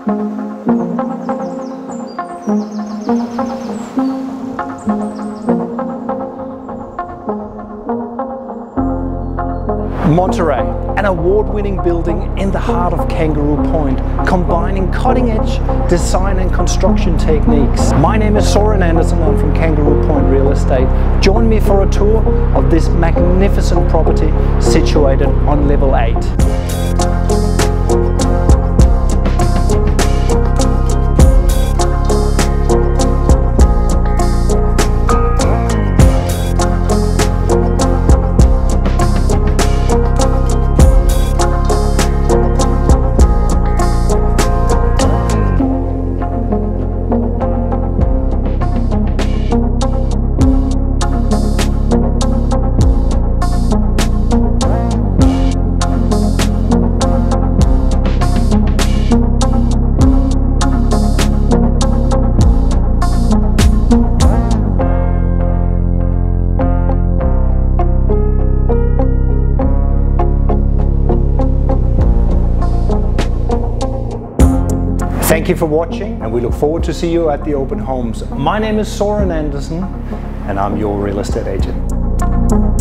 Monterey, an award-winning building in the heart of Kangaroo Point, combining cutting-edge design and construction techniques. My name is Søren Andersen, I'm from Kangaroo Point Real Estate. Join me for a tour of this magnificent property situated on level 8. Thank you for watching, and we look forward to see you at the open homes. My name is Søren Andersen and I'm your real estate agent.